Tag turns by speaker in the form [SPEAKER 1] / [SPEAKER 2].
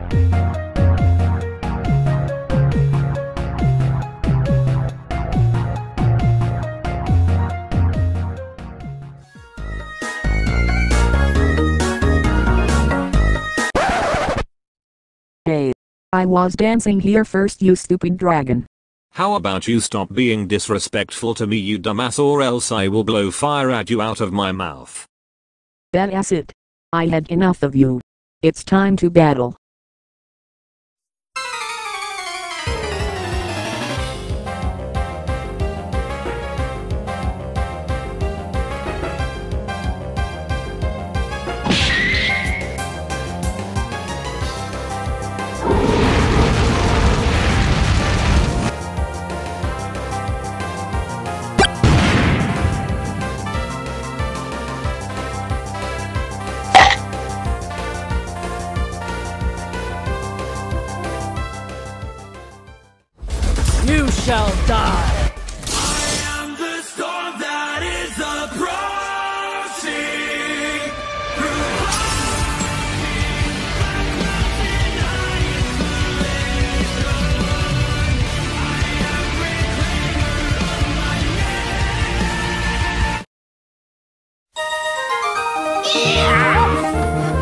[SPEAKER 1] Hey. I was dancing here first, you stupid dragon.
[SPEAKER 2] How about you stop being disrespectful to me, you dumbass, or else I will blow fire at you out of my mouth.
[SPEAKER 1] That's it. I had enough of you. It's time to battle.
[SPEAKER 3] You shall die!
[SPEAKER 4] I am the storm that is approaching. Through